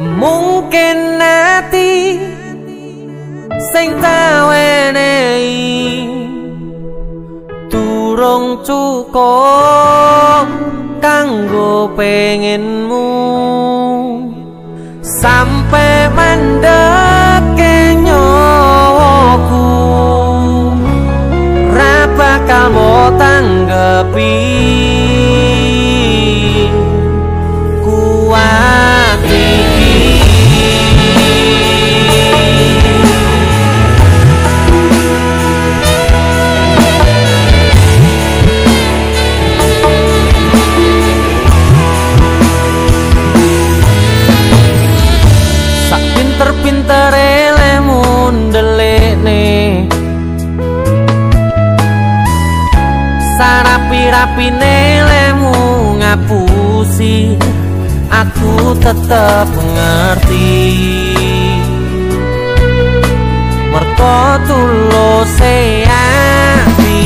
Mungkin nanti sing tau enehi durung cukup kanggo pengenmu sampai mandek nyawaku ra bakal mau tanggepi kuat iki. Pinter-pinter elemu ndelekne sarapi-rapine lemu ngapusi aku tetep ngerti merko tuluse ati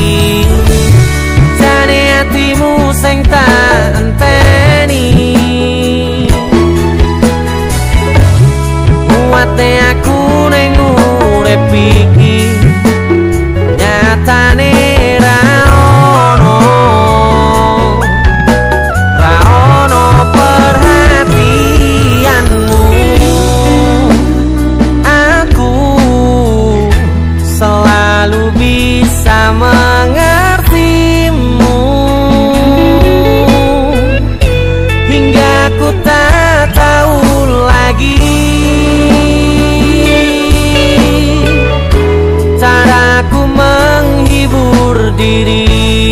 jane atimu sing tak enteni kuwate aku ning urip iki nyatane ra ono perhatianmu aku selalu bisa mengertimu hingga ku tak tahu lagi caraku menghibur diri.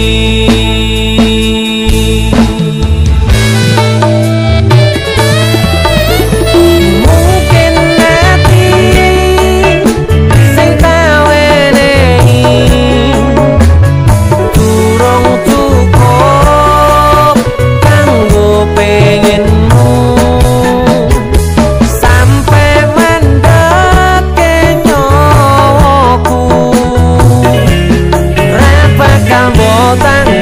Mungkin nanti sing tau enehi durung cukup kanggo pengenmu sampai mandek nyawaku ra bakal mbok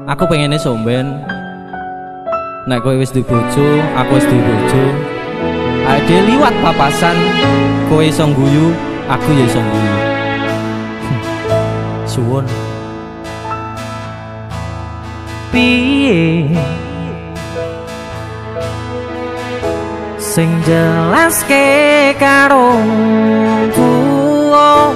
Aku pengennya somben. Nek kowe wis duwe bojo, aku wis duwe bojo. Ade liwat papasan, kowe iso guyu, aku ya iso guyu. Suwun. Piye sing jelaske karo tuwa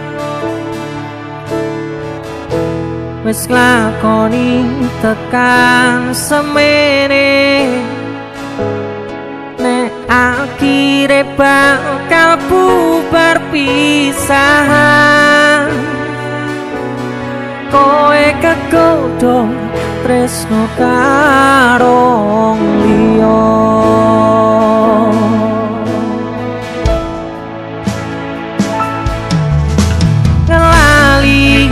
wis lakoni tekan semene nek akhire bakal bubar pisahan kowe kegodhong tresno karo liya ngelali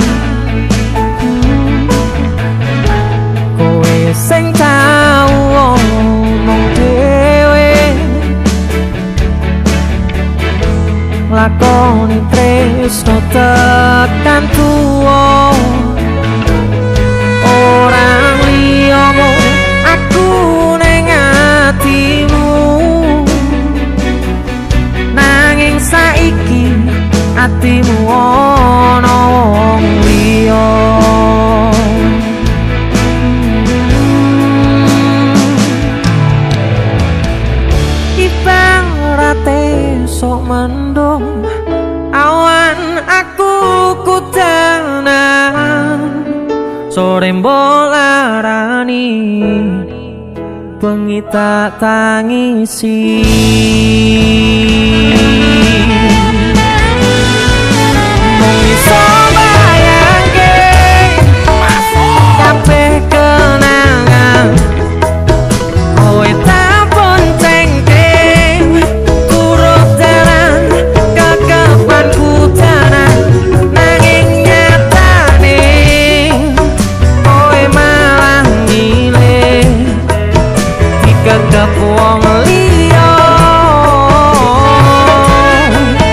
kowe sing tau omong dhewe lakoni tresno tekan tuwa orang liyamu aku ning atimu nanging saiki atimu ana wong liya ibarate sok mendung awan aku kudanan sore mbolarani bengi tak tangisi mung iso bayangke kabeh kenangan kowe tak boncengke turut dalan kekepanku tenan nanging nyatane kekep wong liya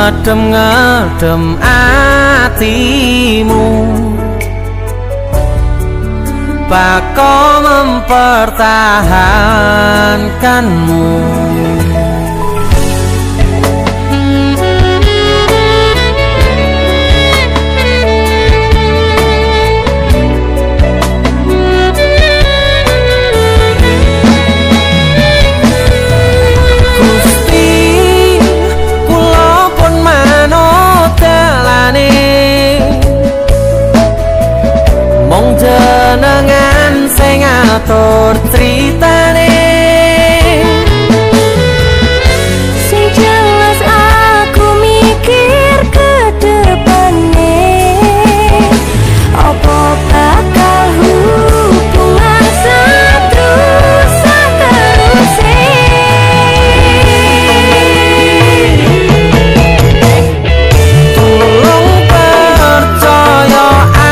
ngedem-ngedem atimu, bako mempertahankanmu. Jenengan sing ngatur critane, sing jelas aku mikir ke depane, apa bakal hubungan seterusnya. Tolong percaya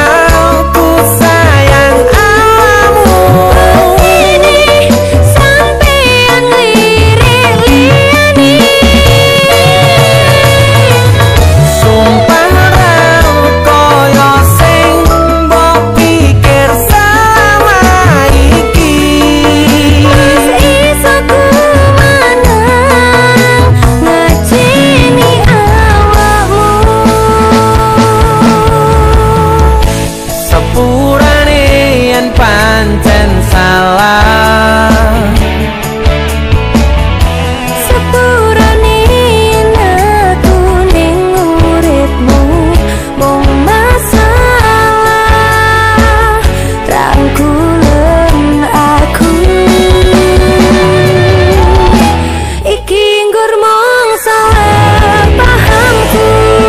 pancen salah, sepurane aku ning uripmu mung masalah rangkulan aku iki nggur mung salah pahamku.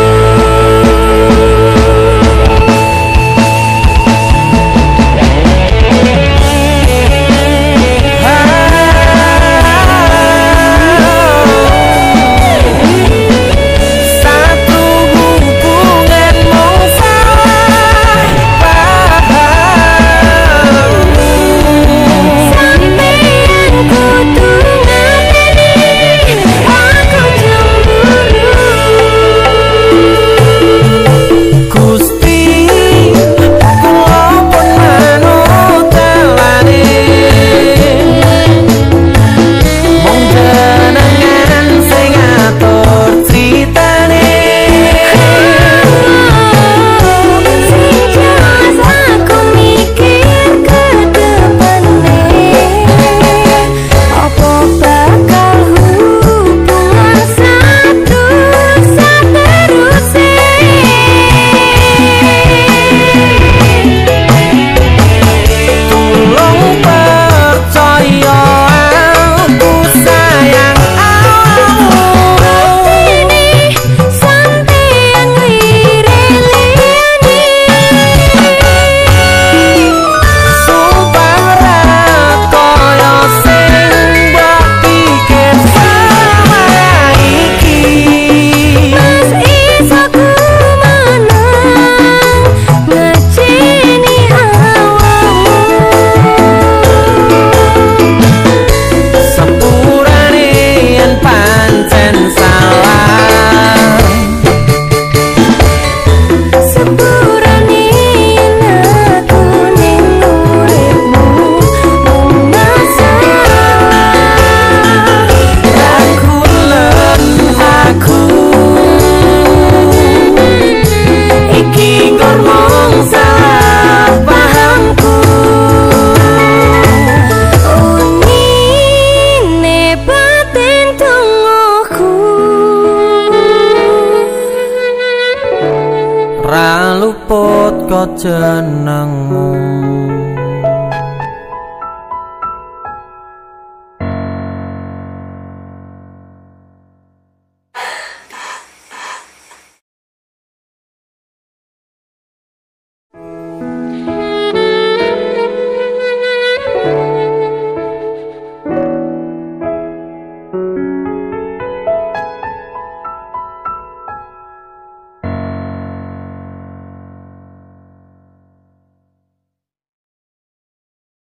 luput kok jenengmu.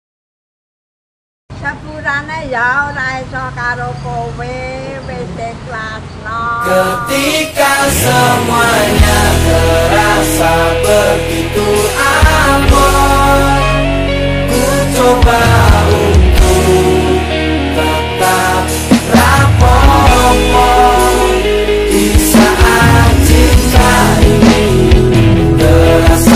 Sepurane ya ora iso karo kowe, wis Ketika semuanya terasa begitu abot, ku coba untuk tetap rapopo di saat cinta ini terasa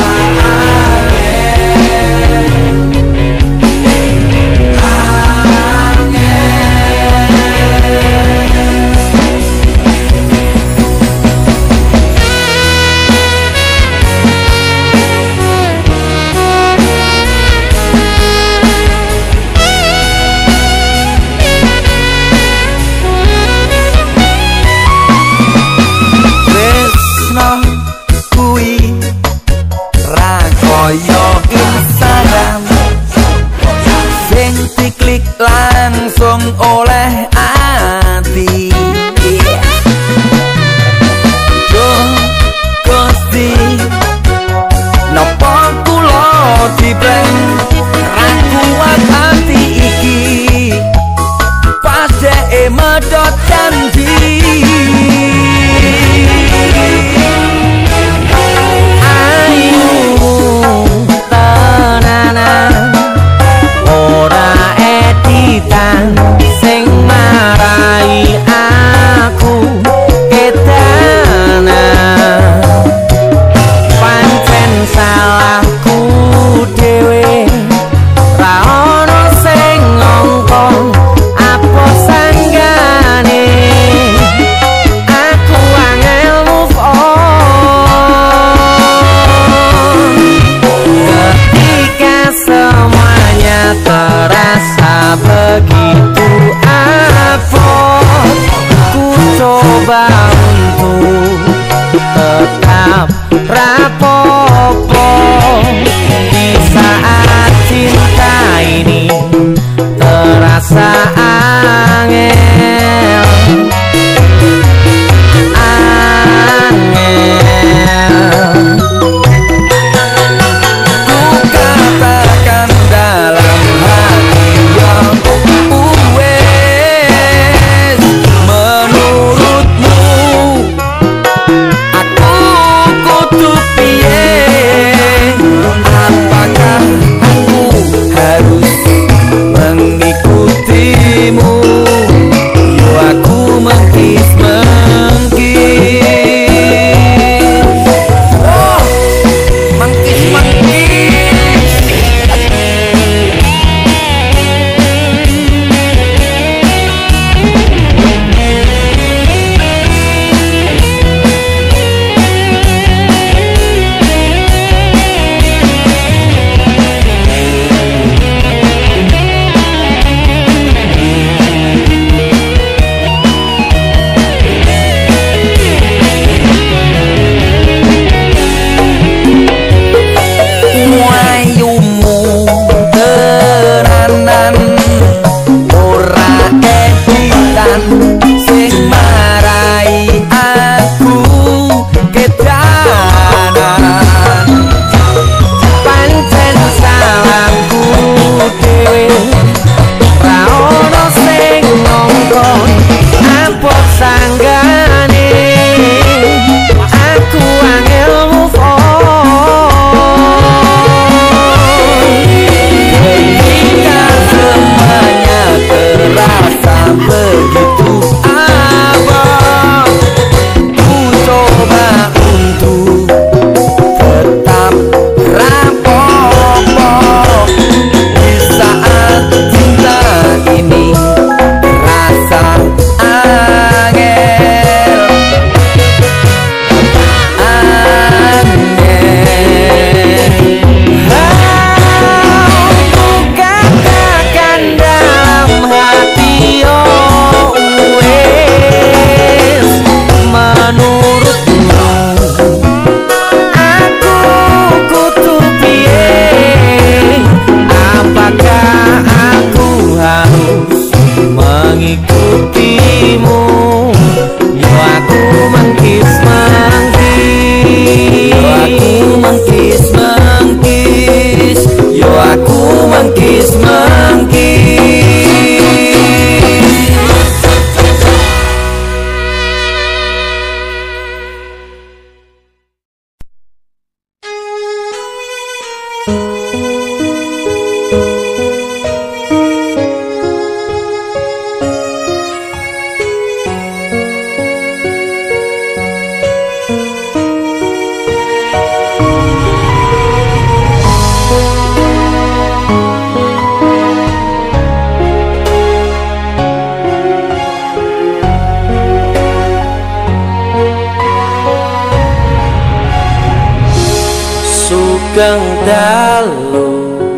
sugeng dalu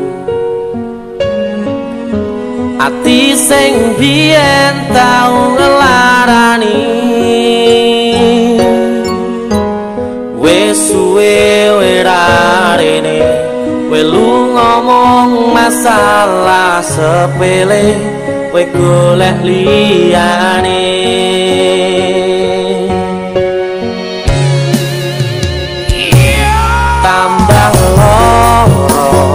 ati sing biyen tau ngelarani wis suwe werarene welu ngomong masalah sepele we golek liyane tambah loro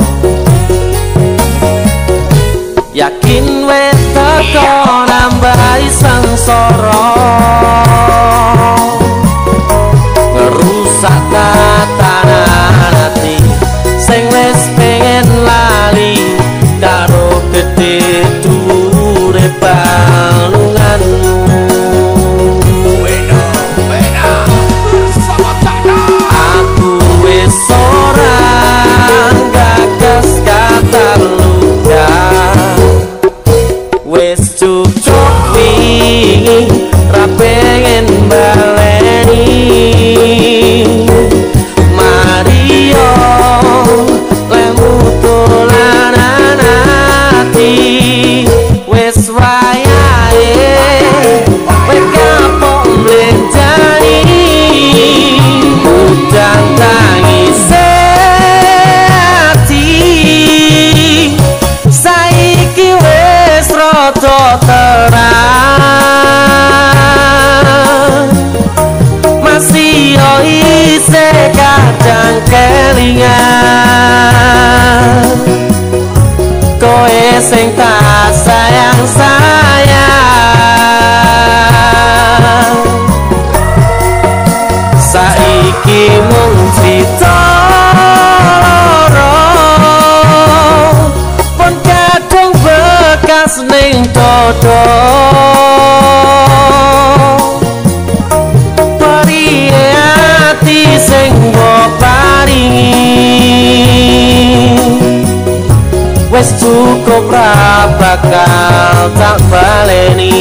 yakin we teko nambahi sengsara ngerusak tatanan ati sing wis pengen lali karo gedhe dhuwure balunganmu aku wis ora gagas kata luka wis cukup wingi ra pengen baleni Mario lemu dolanan ati wis wayahe kowe kapok mlenjani udan tangis ati saiki wis rada terang masih yo isih kadang kelingan kowe sing tak sayang-sayang saiki mung crita loro pun kadung bekas ning dodo perihe ati sing mbok paringi wis cukup ra bakal tak baleni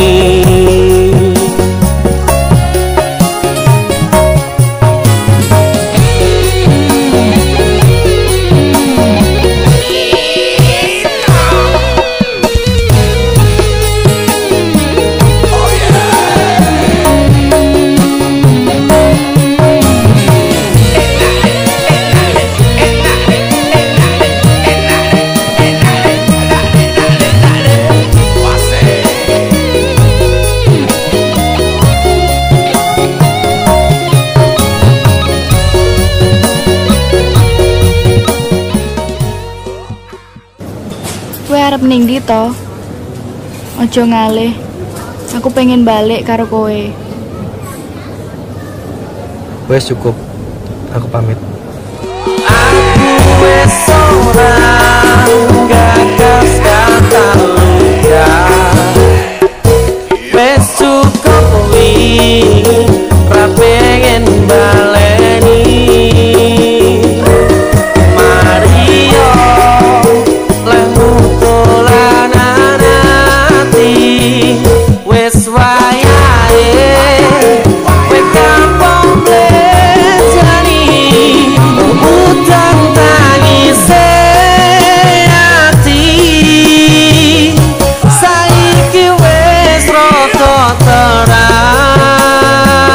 arep ning ndi to? Aja ngalih. Aku pengen balik karo kowe. Wes cukup. Aku pamit. Aku wis ora gagas kata luka wis cukup wingi ra pengen baleni Mario lemu dolanan ati wis wayahe kowe kampung mlejani utang tangis ati saiki wis rada terang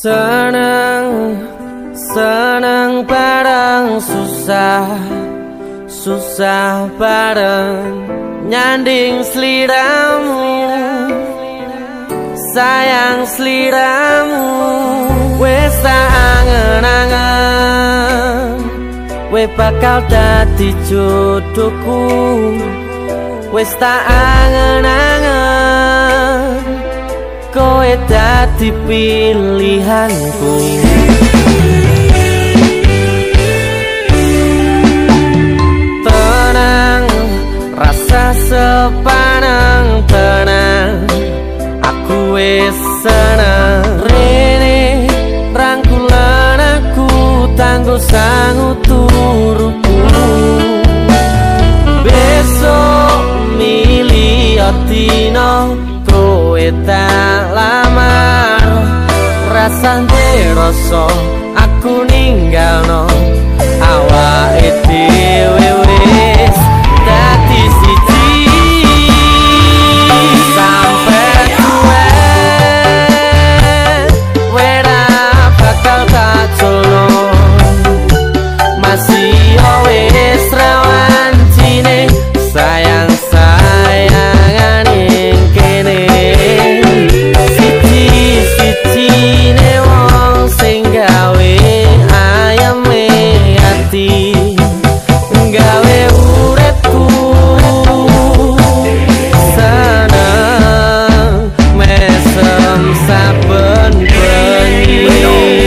Seneng, seneng bareng susah, susah bareng nyanding sliramu, sayang sliramu. Wes tak angen-angen, we bakal dadi jodohku. Wes tak angen-angen, kowe dadi pilihanku. Tenang, rasa sepanang tenang, aku wis seneng. Rene rangkulan aku tanggo sangu turuku. Besok milih dino kowe tak lamar, rasane rasa aku ninggalno awake dhewe wis dadi siji sampe tuwe. Wera bakal tak jono masih wis rawan cine sayang sayangan ing kene. Siji-sijine wong sing gawe ayeme ati, gawe uripku seneng mesem saben bengi.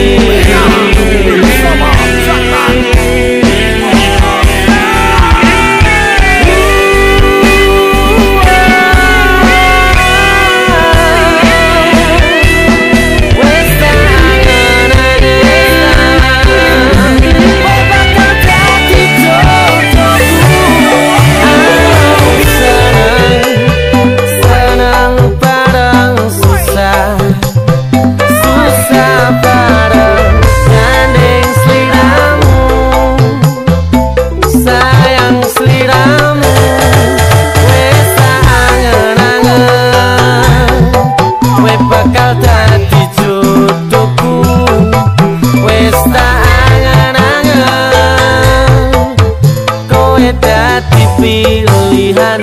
Pilihan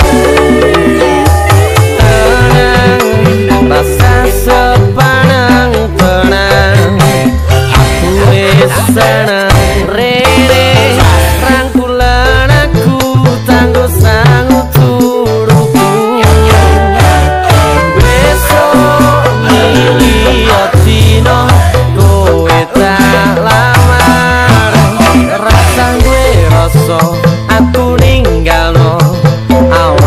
tenang, rasa sepanang tenang, aku wis seneng. Rene rangkulan aku tanggo sangu turuku. Besok milih dino kowe tak lamar, rasa gue rasa aku ninggalno awake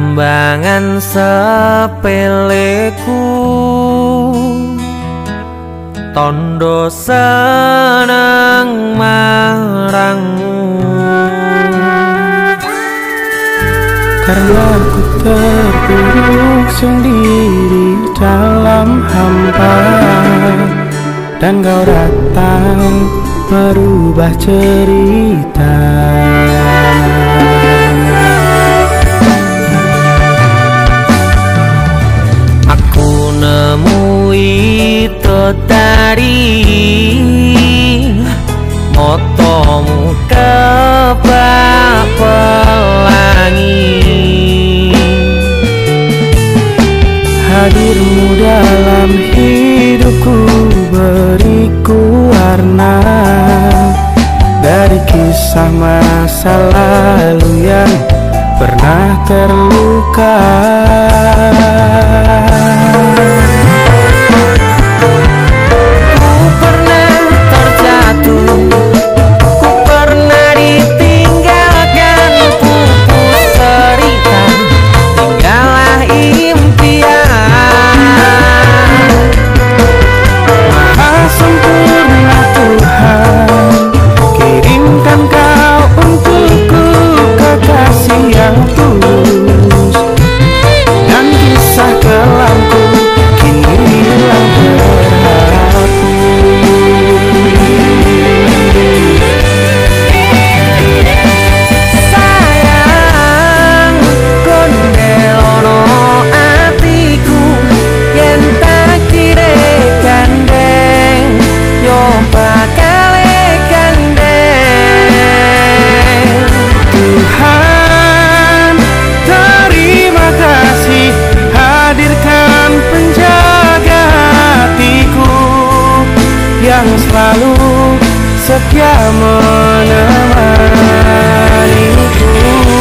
Rembangan sepeleku tondo seneng marangmu. Karena ku terpuruk sendiri dalam hampa, dan kau datang merubah cerita. Aku nemui tadi motomu kebak pelangi. Hadirmu dalam hidupku beriku warna dari kisah masa lalu yang pernah terluka. Ku pernah terjatuh, ku pernah ditinggalkan, pupus cerita, tinggallah impian. Maha sempurna Tuhan, kirimkan kau untukku kekasih yang tulus, dan kisah kelamku kini hilang berarti. Sayang kondelono atiku yen takdire gandeng, yo bakal gandeng. Tuhan, terima kasih hadirkan penjaga hatiku yang selalu setia menemaniku.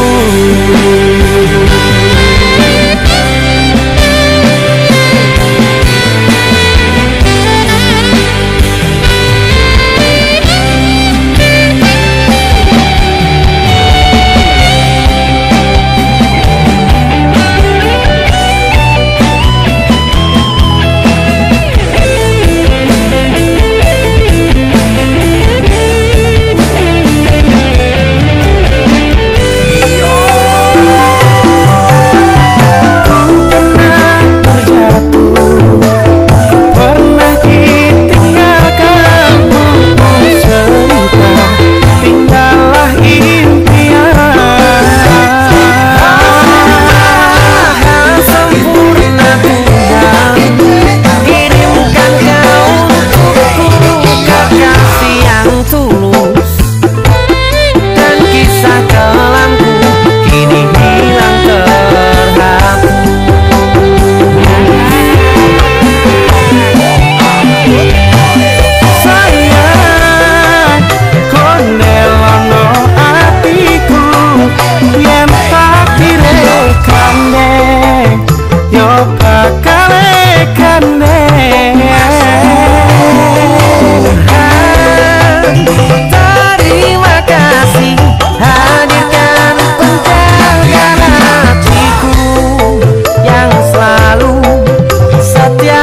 Terima kasih hadirkan penjaga hatiku yang selalu setia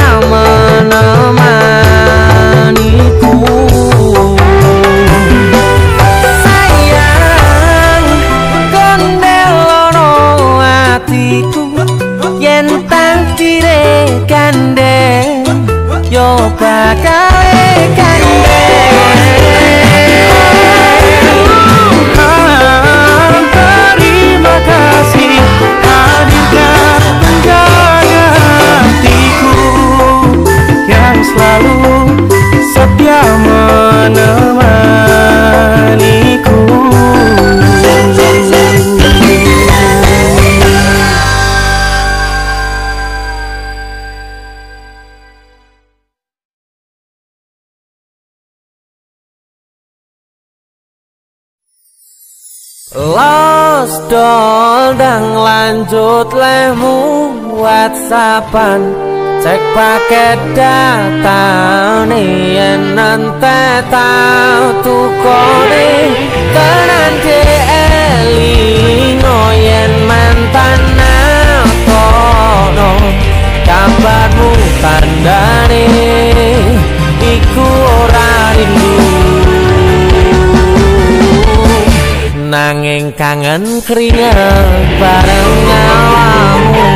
menemaniku. Sayang kondelono atiku yen takdire gandeng, yo bakal Terima kasih hadirkan penjaga hatiku yang selalu setia menemaniku. Los dol lanjut lemu WhatsAppan, cek paket data nih yen nante tau tukone tenan elingo yen mantan kabarmu tandane iku ora rindu nanging kangen keringet bareng awakmu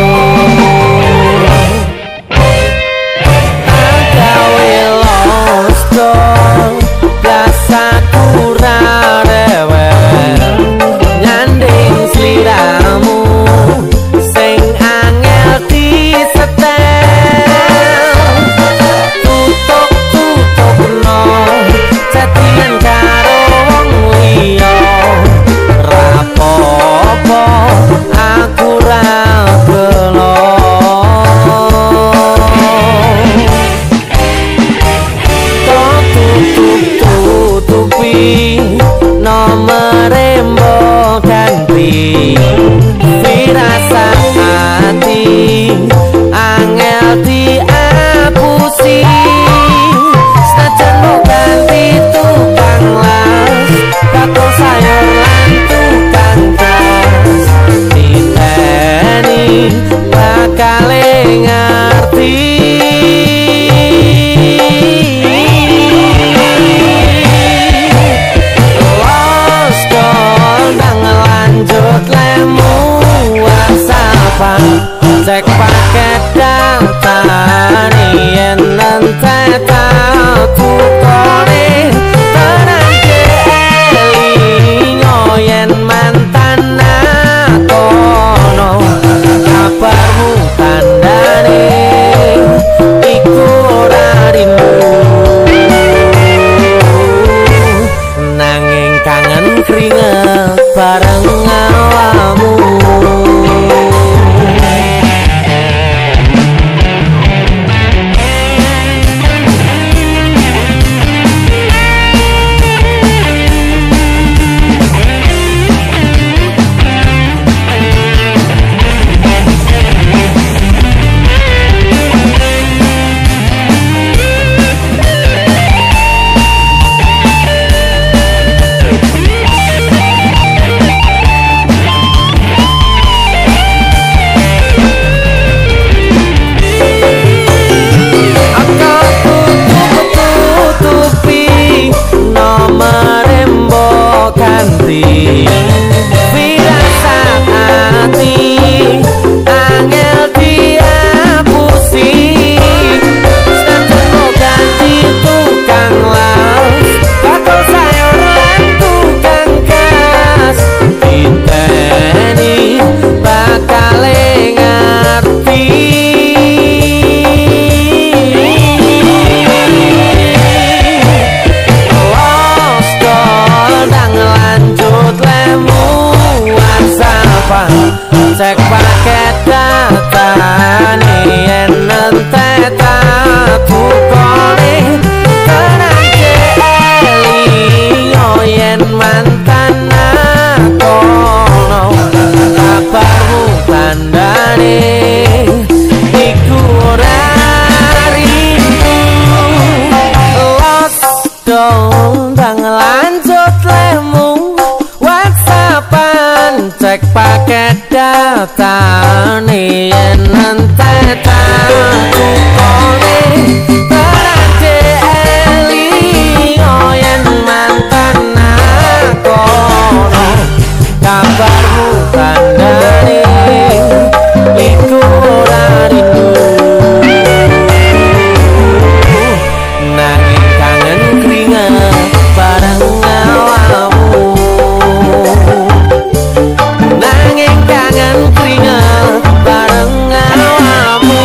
agawe lost biasa kurang rewel nyanding sliramu sing angel disetel tutup no chattingan karo wong liya rapopo aku ra gelo tutupi nomere mbok ganti firasat hati angel diapusi senajan mbok ganti tukang las bakul sayur lan tukang gas diteni bakal ngerti cek paket datane yen nante tatu kone tenang kelingo yen mantan nakono kabarmu tandane iku ora rindu nanging kangen keringet bareng awakmu firasat hati angel diapusi senajan mbok ganti tukang las bakul sayur lan tukang gas diteni bakal ngerti cek paket datane yen nente tatu kone tenang kelingo yen mantan nakono kabarmu tandane iku ora rindu lost dong lanjut lemu WhatsAppan cek paket datane yen nante tatu kone berarti elingo yen mantan nakono kabarmu tandane iku ora rindu nanging kangen keringet bareng awakmu nanging kangen keringet bareng awakmu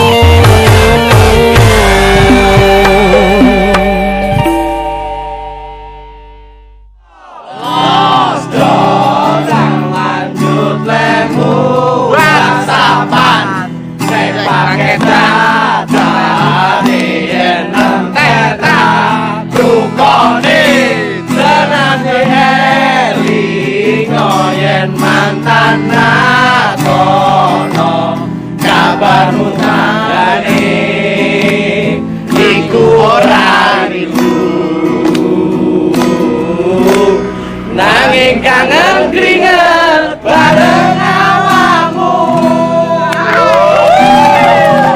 lanjut lemu WhatsAppan cek paket datane yen nente tatu kone tenang elingo yen mantan nakono kabarmu tandane iku ora rindu nanging kangen keringet bareng awakmu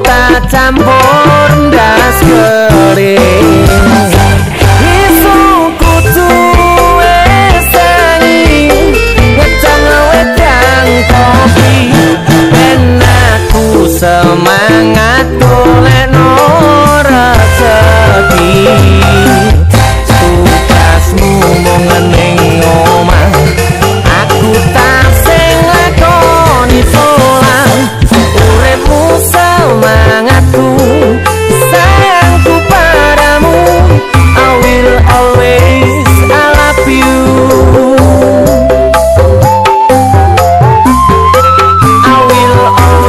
tak campur ndas kering. Isu kudu esengi ngecang wedang kopi, ben aku semangat golekno rezeki. Tugasmu mung ning omah, aku tak sing lakoni pola. Uripmu semangatku, sayangku padamu. I will always I love you. I will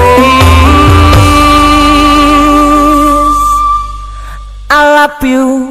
always I love you.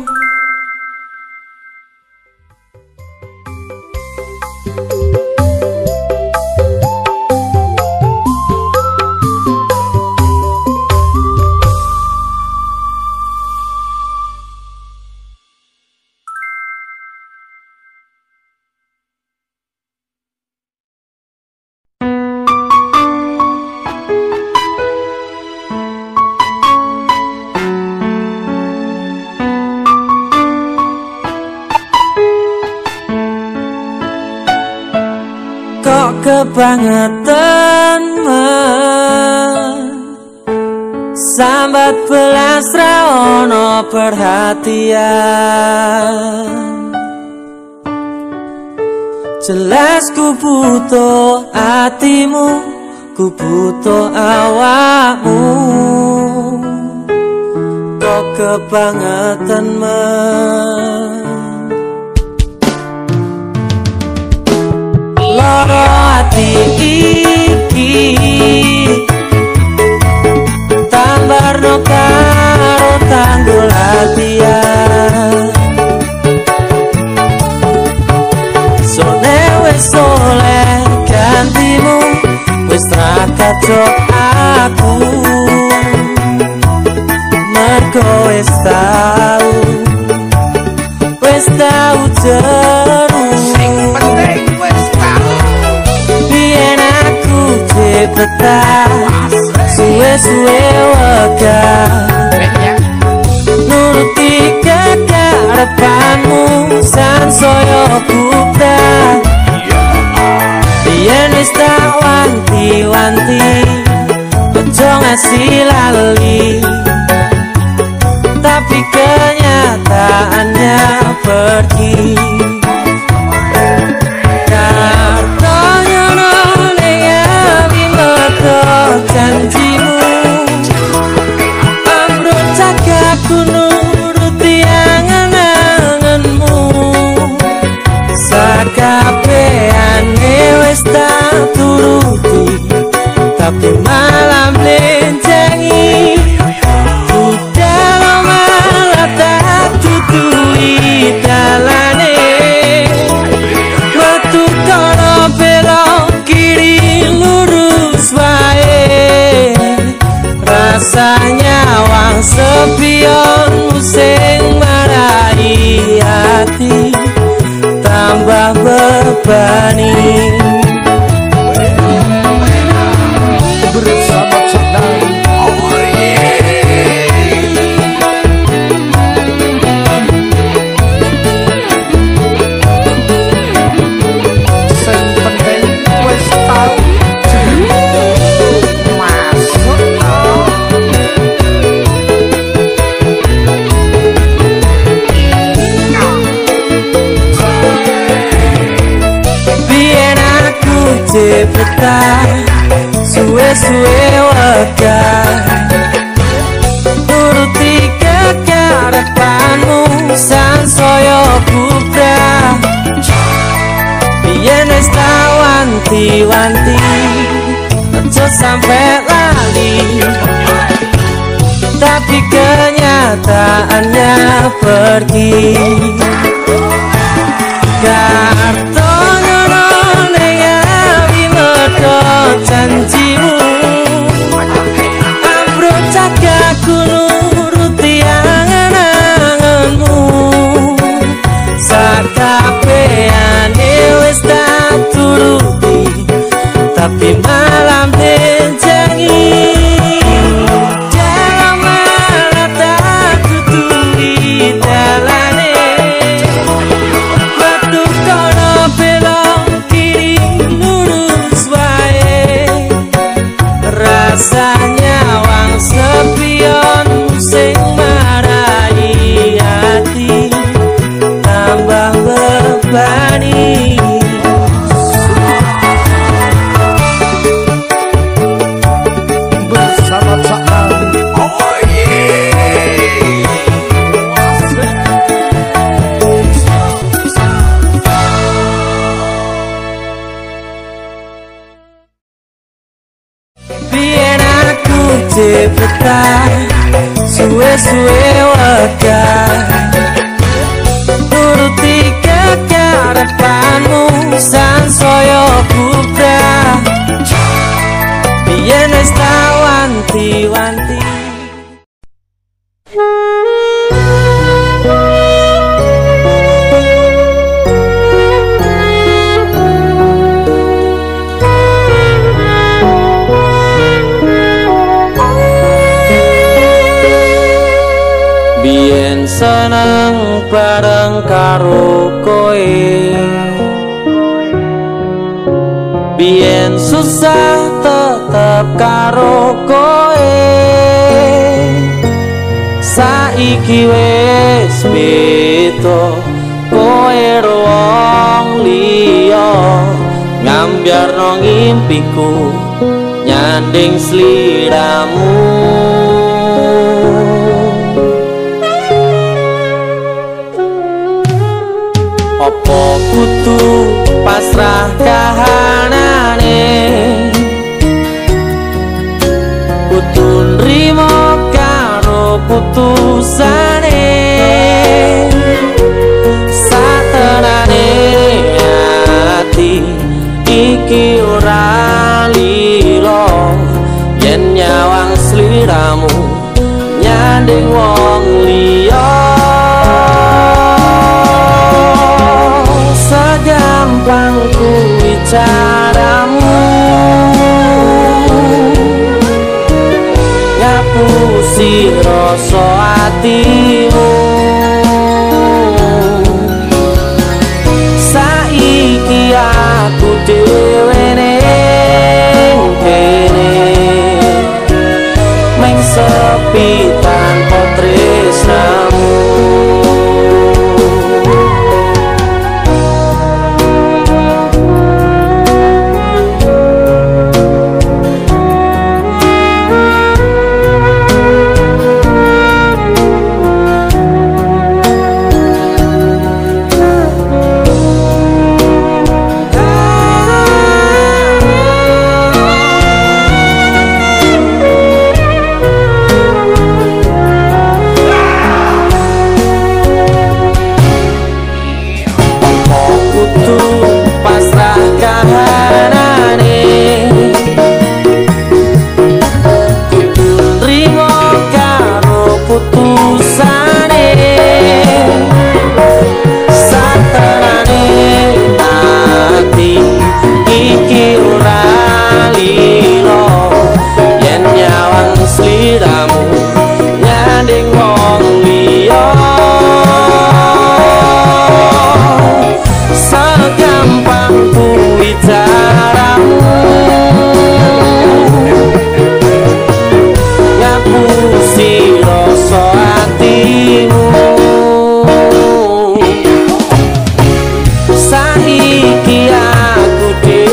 Kok kebangetan sambat belas raono perhatian. Jelas ku butuh hatimu, ku butuh awakmu. Kok kebangetan loro ati iki tambarno karo tanggul latihan. Sone wis oleh gantimu, wis ra kacok aku. Mergo wis tau jeru. Biyen aku cepetan, suwe-suwe wegah nuruti kekarepanmu sansaya buta. Biyen wis tak wanti-wanti ojo ngasih lali, tapi kenyataannya pergi. Kartonya noleh bimoko janjimu, ambruk cagaku nuruti angen-angenmu. Sakabehane wis tak turuti, tapi malam lencengi. Budal malah tak tutui dalane, metu kono belok kiri lurus wae. Rasanya wang sepionmu sing marai hati tambah berbani. Bersama senang, oh sing penting wis tau masuk. Biyen aku cepetan, suwe-suwe wegah nuruti kekarepanmu sansaya bubrah. Biyen wis tak wanti-wanti ojo sampe lali, tapi kenyataannya pergi. Kartonya noleh bimoko janjimu, ambruk cagaku nuruti angen-angenmu. Sakabehane wis tak turuti, tapi malam bencengi. suwe-suwe wegah nuruti kekarepanmu sansaya bubrah yen wis tak wanti-wanti. Biyen seneng bareng karo koe, biyen susah tetep karo koe, saiki wis beda koe wong liya ngambyarno ngimpiku nyanding sliramu. Apa kudu pasrah kahanane, kudu nrimo karo putusane, satenane ati iki ora lilo yen nyawang sliramu nyanding wong liya. Segampang kuwi caramu ngapusi rasa atimu. Saiki aku dhewe ning kene mung sepi tanpa tresnamu.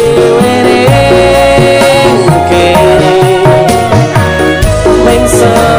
Sing